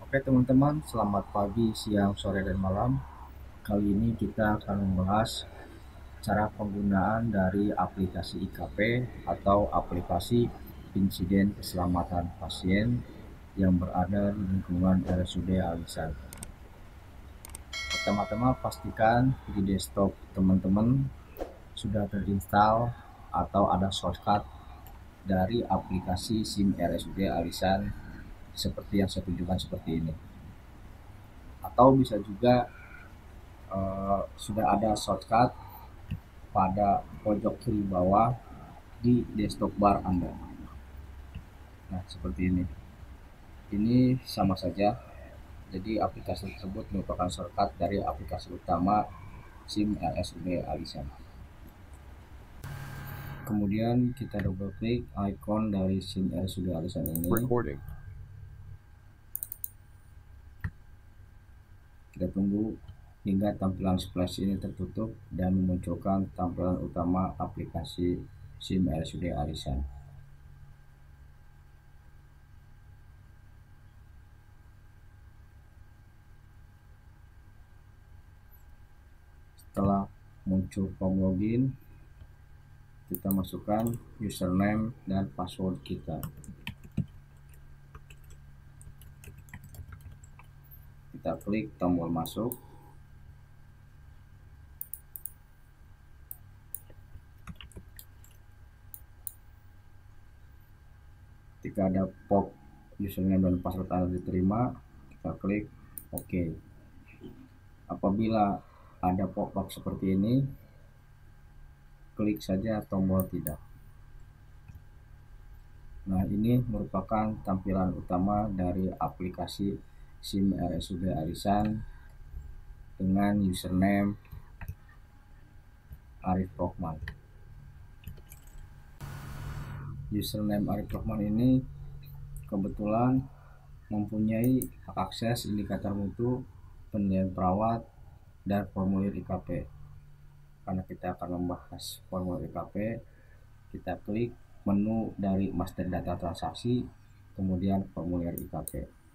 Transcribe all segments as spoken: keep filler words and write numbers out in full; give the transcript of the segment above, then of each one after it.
Oke teman-teman, selamat pagi, siang, sore, dan malam. Kali ini kita akan membahas cara penggunaan dari aplikasi I K P atau aplikasi insiden keselamatan pasien yang berada di lingkungan R S U D Al-Ihsan. Pertama-tama pastikan di desktop teman-teman sudah terinstall atau ada shortcut dari aplikasi SIM R S U D Al-Ihsan seperti yang saya tunjukkan seperti ini. Atau bisa juga uh, sudah ada shortcut pada pojok kiri bawah di desktop bar Anda. Nah, seperti ini. Ini sama saja. Jadi aplikasi tersebut merupakan shortcut dari aplikasi utama SIM R S U D Al-Ihsan. Kemudian kita double klik icon dari SIM R S U D Al-Ihsan ini. Recording. Kita tunggu hingga tampilan splash ini tertutup dan memunculkan tampilan utama aplikasi SIM R S U D Al-Ihsan. Setelah muncul form login, kita masukkan username dan password kita. Kita klik tombol masuk. Ketika ada pop username dan password Anda diterima, kita klik OK. Apabila ada pop-up seperti ini, klik saja tombol tidak. Nah, ini merupakan tampilan utama dari aplikasi SIM R S U D Al-Ihsan dengan username Arif Rohman. Username Arif Rohman ini kebetulan mempunyai hak akses indikator mutu, penilaian perawat, dan formulir I K P. Karena kita akan membahas formulir I K P, kita klik menu dari master data transaksi, kemudian formulir I K P.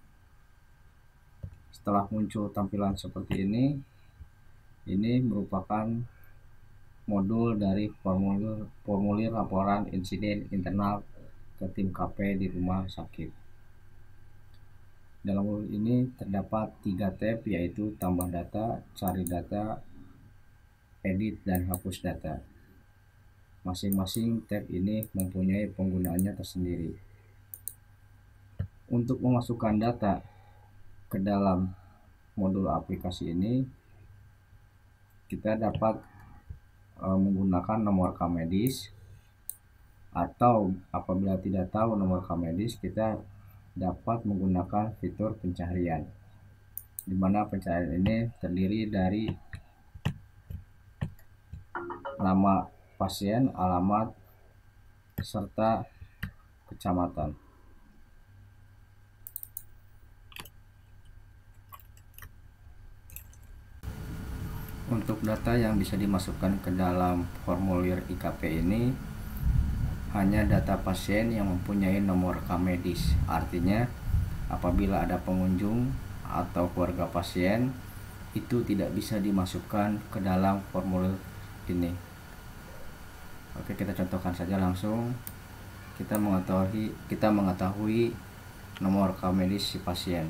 Setelah muncul tampilan seperti ini, ini merupakan modul dari formulir, formulir laporan insiden internal ke tim K P di rumah sakit. Dalam modul ini terdapat tiga tab, yaitu tambah data, cari data, edit, dan hapus data. Masing-masing tab ini mempunyai penggunaannya tersendiri. Untuk memasukkan data ke dalam modul aplikasi ini, kita dapat e, menggunakan nomor K medis, atau apabila tidak tahu nomor K medis, kita dapat menggunakan fitur pencarian, di mana pencarian ini terdiri dari nama pasien, alamat, serta kecamatan. Untuk data yang bisa dimasukkan ke dalam formulir I K P ini hanya data pasien yang mempunyai nomor K medis. Artinya apabila ada pengunjung atau keluarga pasien, itu tidak bisa dimasukkan ke dalam formulir ini. Oke, kita contohkan saja langsung. Kita mengetahui kita mengetahui nomor K medis si pasien.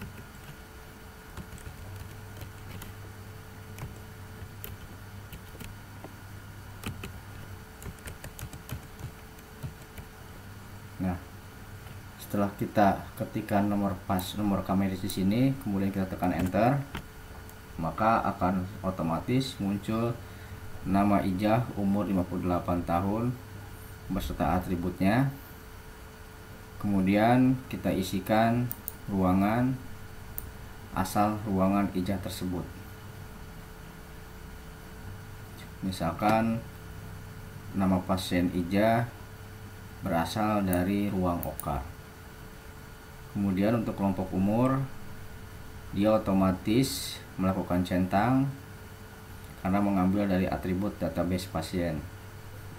Nah, setelah kita ketikkan nomor pas nomor K medis di sini, kemudian kita tekan enter, maka akan otomatis muncul nama ijazah, umur lima puluh delapan tahun beserta atributnya. Kemudian kita isikan ruangan, asal ruangan ijazah tersebut. Misalkan nama pasien ijazah berasal dari ruang O K A. Kemudian untuk kelompok umur, dia otomatis melakukan centang karena mengambil dari atribut database pasien.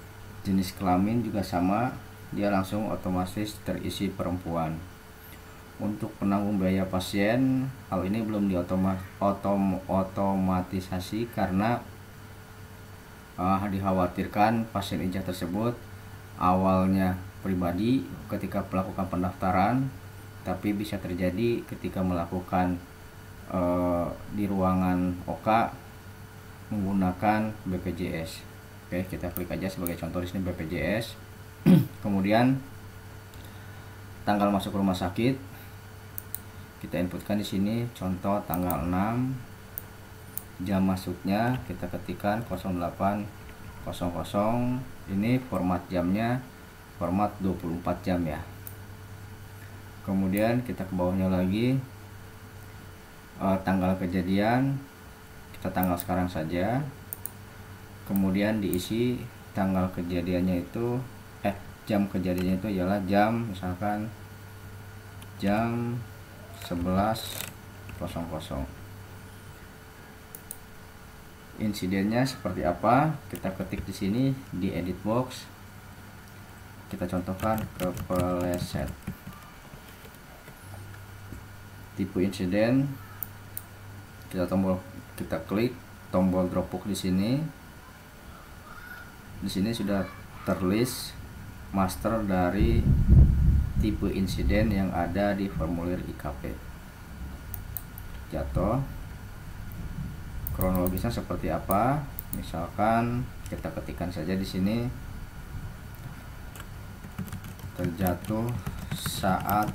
Jenis kelamin juga sama, dia langsung otomatis terisi perempuan. Untuk penanggung biaya pasien, hal ini belum diotomatisasi karena uh, dikhawatirkan pasien ijazah tersebut awalnya pribadi ketika melakukan pendaftaran, tapi bisa terjadi ketika melakukan uh, di ruangan O K menggunakan B P J S. Oke, kita klik aja sebagai contoh di sini B P J S. Kemudian tanggal masuk rumah sakit kita inputkan di sini, contoh tanggal enam, jam masuknya kita ketikkan nol delapan nol nol. Ini format jamnya format dua puluh empat jam ya. Kemudian kita ke bawahnya lagi, eh, tanggal kejadian kita tanggal sekarang saja. Kemudian diisi tanggal kejadiannya itu eh jam kejadiannya itu ialah jam, misalkan jam sebelas nol nol. Insidennya seperti apa? Kita ketik di sini di edit box. Kita contohkan kepleset. Tipe insiden, kita tombol kita klik tombol dropbox di sini. Di sini sudah terlist master dari tipe insiden yang ada di formulir I K P. Jatuh. Kronologisnya seperti apa? Misalkan kita ketikkan saja di sini, terjatuh saat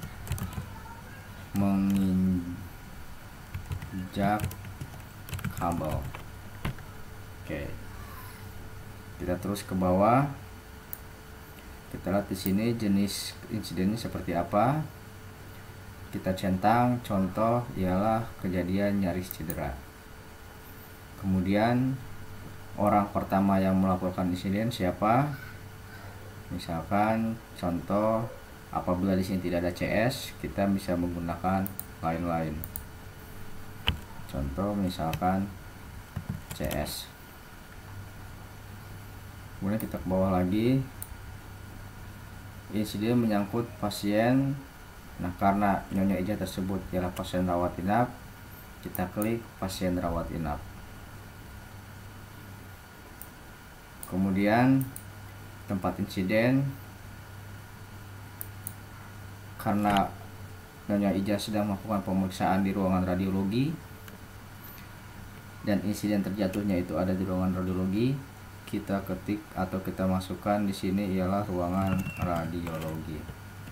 menginjak kabel. Oke, kita terus ke bawah. Kita lihat di sini jenis insidennya seperti apa. Kita centang, contoh ialah kejadian nyaris cedera. Kemudian orang pertama yang melaporkan insiden siapa? Misalkan contoh, apabila di sini tidak ada C S, kita bisa menggunakan lain-lain. Contoh misalkan C S. Kemudian kita ke bawah lagi, insiden menyangkut pasien. Nah, karena Nyonya Ija tersebut ialah pasien rawat inap, kita klik pasien rawat inap. Kemudian tempat insiden, karena Nyonya Ija sedang melakukan pemeriksaan di ruangan radiologi dan insiden terjatuhnya itu ada di ruangan radiologi, kita ketik atau kita masukkan di sini ialah ruangan radiologi.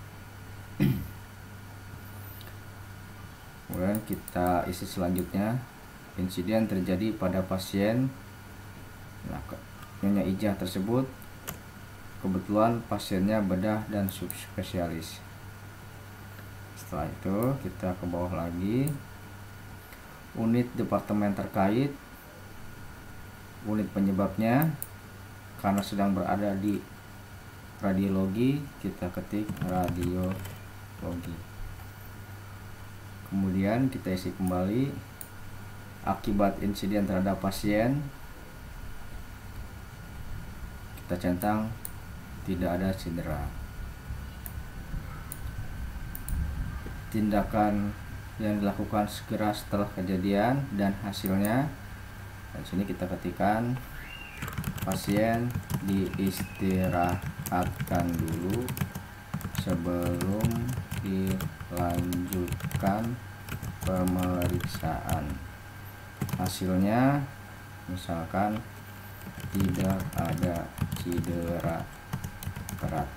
Kemudian kita isi selanjutnya, insiden terjadi pada pasien. Nah, Nyonya Ija tersebut kebetulan pasiennya bedah dan subspesialis. Setelah itu kita ke bawah lagi, unit departemen terkait, unit penyebabnya karena sedang berada di radiologi, kita ketik radiologi. Kemudian kita isi kembali akibat insiden terhadap pasien, kita centang tidak ada cedera. Tindakan yang dilakukan segera setelah kejadian dan hasilnya. Di sini kita ketikkan pasien diistirahatkan dulu sebelum dilanjutkan pemeriksaan. Hasilnya misalkan tidak ada cedera berat.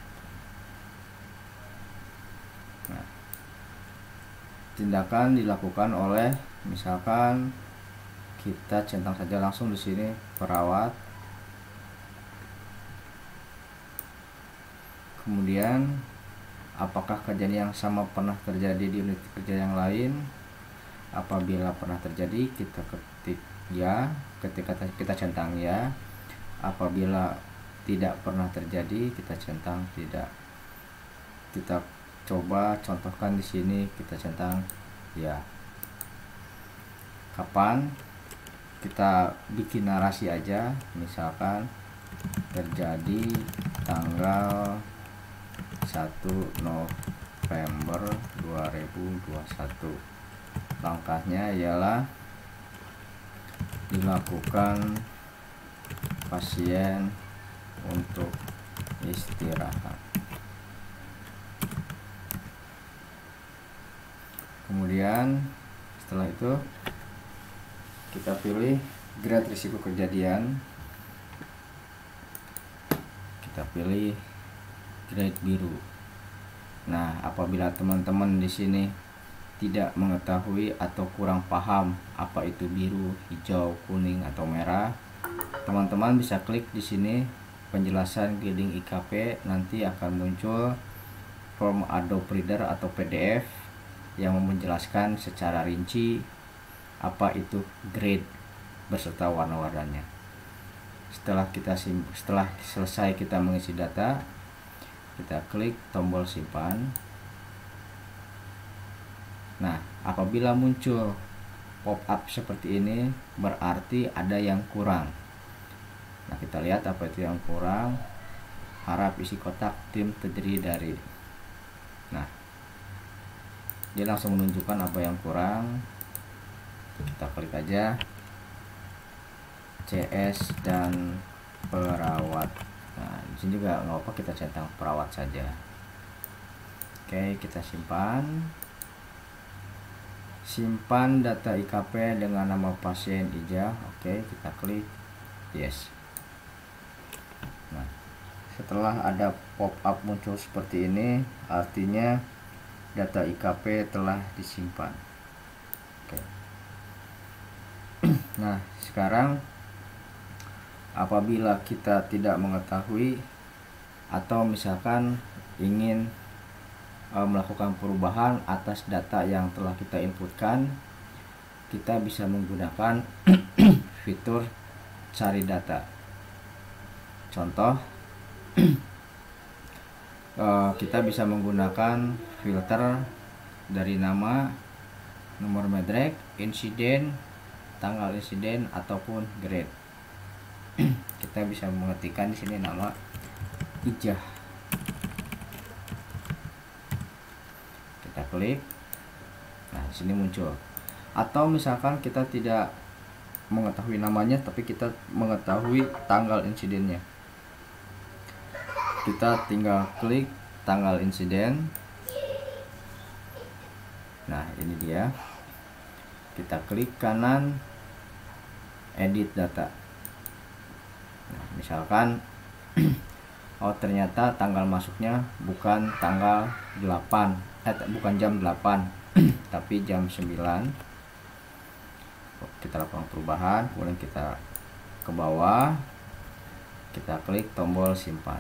Nah, tindakan dilakukan oleh, misalkan kita centang saja langsung di sini perawat. Kemudian apakah kejadian yang sama pernah terjadi di unit kerja yang lain? Apabila pernah terjadi, kita ketik ya, ketika kita centang ya. Apabila tidak pernah terjadi, kita centang tidak. Kita coba contohkan di sini, kita centang ya. Kapan? Kita bikin narasi aja, misalkan terjadi tanggal satu November dua ribu dua puluh satu. Langkahnya ialah dilakukan pasien untuk istirahat. Kemudian setelah itu kita pilih grade risiko kejadian. Kita pilih grade biru. Nah, apabila teman-teman di sini tidak mengetahui atau kurang paham apa itu biru, hijau, kuning atau merah, teman-teman bisa klik di sini penjelasan grading I K P, nanti akan muncul form Adobe Reader atau P D F yang menjelaskan secara rinci apa itu grade beserta warna-warnanya. Setelah kita sim setelah selesai kita mengisi data, kita klik tombol simpan. Nah, apabila muncul pop-up seperti ini, berarti ada yang kurang. Nah, kita lihat apa itu yang kurang. Harap isi kotak tim terdiri dari. Nah, dia langsung menunjukkan apa yang kurang. Kita klik aja C S dan perawat. Nah, di sini juga nggak apa, kita centang perawat saja. Oke, kita simpan. Simpan data I K P dengan nama pasien Ija. Oke, kita klik yes. Nah, setelah ada pop-up muncul seperti ini, artinya data I K P telah disimpan. Oke. Nah, sekarang apabila kita tidak mengetahui atau misalkan ingin e, melakukan perubahan atas data yang telah kita inputkan, kita bisa menggunakan fitur cari data. Contoh, e, kita bisa menggunakan filter dari nama, nomor medrek, insiden, tanggal insiden ataupun grade. Kita bisa mengetikkan di sini nama Ijah. Kita klik. Nah, di sini muncul. Atau misalkan kita tidak mengetahui namanya tapi kita mengetahui tanggal insidennya. Kita tinggal klik tanggal insiden. Nah, ini dia. Kita klik kanan edit data. Nah, misalkan oh ternyata tanggal masuknya bukan tanggal delapan, eh bukan jam delapan tapi jam sembilan. Kita lakukan perubahan, kemudian kita ke bawah, kita klik tombol simpan.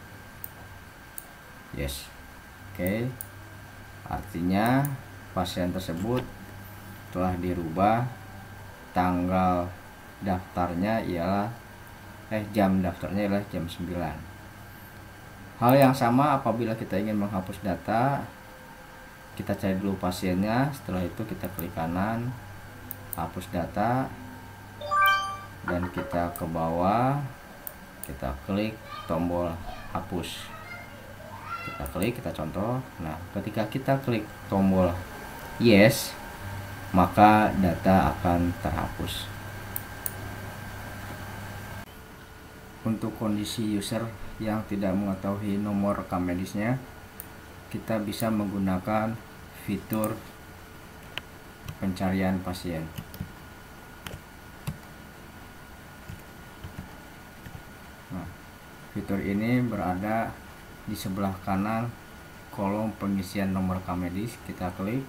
Yes. Oke. Artinya pasien tersebut telah dirubah, tanggal daftarnya ialah eh jam daftarnya adalah jam sembilan. Hal yang sama apabila kita ingin menghapus data, kita cari dulu pasiennya, setelah itu kita klik kanan hapus data dan kita ke bawah, kita klik tombol hapus. Kita klik, kita contoh. Nah, ketika kita klik tombol yes, maka data akan terhapus. Untuk kondisi user yang tidak mengetahui nomor rekam medisnya, kita bisa menggunakan fitur pencarian pasien. Nah, fitur ini berada di sebelah kanan kolom pengisian nomor rekam medis. Kita klik.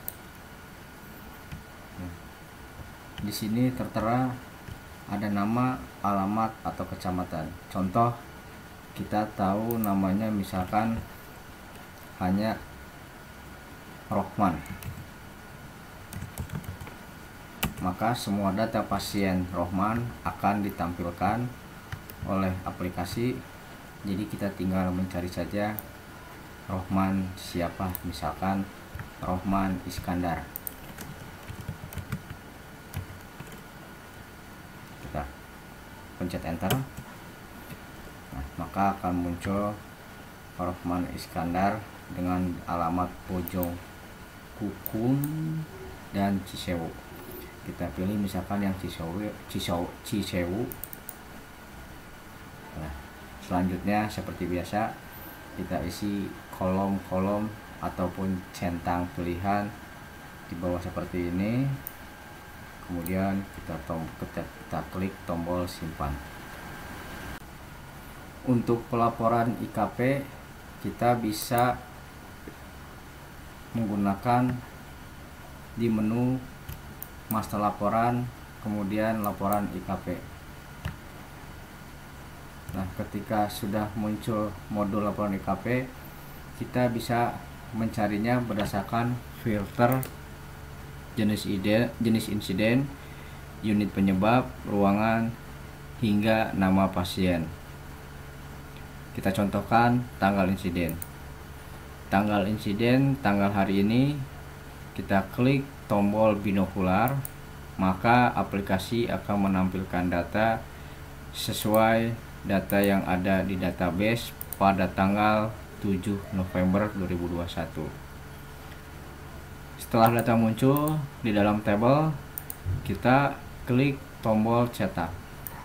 Nah, di sini tertera ada nama, alamat atau kecamatan. Contoh, kita tahu namanya misalkan hanya Rohman, maka semua data pasien Rohman akan ditampilkan oleh aplikasi. Jadi kita tinggal mencari saja Rohman siapa, misalkan Rohman Iskandar. Kita pencet enter. Nah, maka akan muncul Rohman Iskandar dengan alamat Bojong Kukun dan Cisewu. Kita pilih misalkan yang Cisewu, Cisewu, Cisewu. Nah, selanjutnya seperti biasa kita isi kolom-kolom ataupun centang pilihan di bawah seperti ini. Kemudian kita, tom, kita, kita klik tombol simpan. Untuk pelaporan I K P kita bisa menggunakan di menu master laporan, kemudian laporan I K P. Nah, ketika sudah muncul modul laporan I K P, kita bisa mencarinya berdasarkan filter jenis ide, jenis insiden, unit penyebab, ruangan, hingga nama pasien. Kita contohkan tanggal insiden. Tanggal insiden, tanggal hari ini, kita klik tombol binokular, maka aplikasi akan menampilkan data sesuai data yang ada di database pada tanggal tujuh November dua ribu dua puluh satu. Setelah data muncul di dalam tabel, kita klik tombol cetak.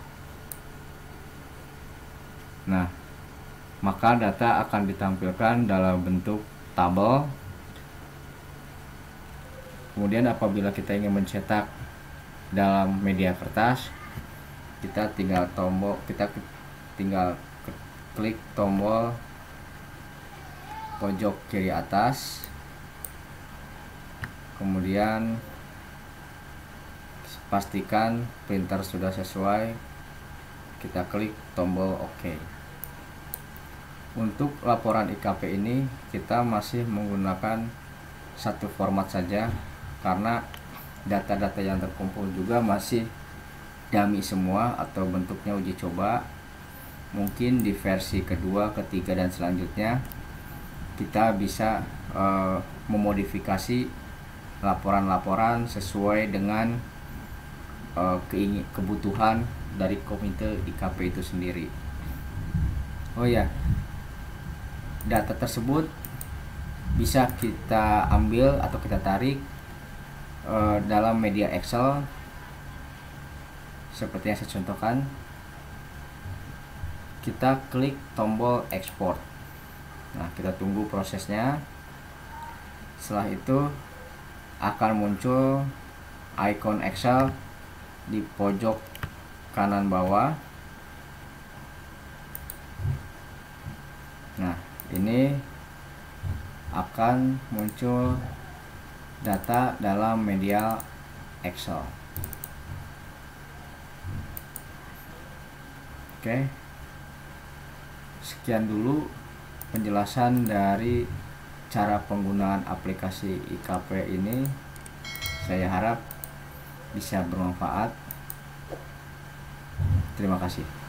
Nah, maka data akan ditampilkan dalam bentuk tabel. Kemudian apabila kita ingin mencetak dalam media kertas, kita tinggal tombol kita tinggal klik tombol pojok kiri atas, kemudian pastikan printer sudah sesuai, kita klik tombol OK. Untuk laporan I K P ini kita masih menggunakan satu format saja karena data-data yang terkumpul juga masih dummy semua atau bentuknya uji coba. Mungkin di versi kedua, ketiga, dan selanjutnya kita bisa uh, memodifikasi laporan-laporan sesuai dengan uh, kebutuhan dari komite I K P itu sendiri. Oh ya, data tersebut bisa kita ambil atau kita tarik uh, dalam media Excel seperti yang saya contohkan. Kita klik tombol ekspor. Nah, kita tunggu prosesnya. Setelah itu akan muncul icon Excel di pojok kanan bawah. Nah, ini akan muncul data dalam media Excel. Oke, sekian dulu penjelasan dari cara penggunaan aplikasi I K P ini. Saya harap bisa bermanfaat. Terima kasih.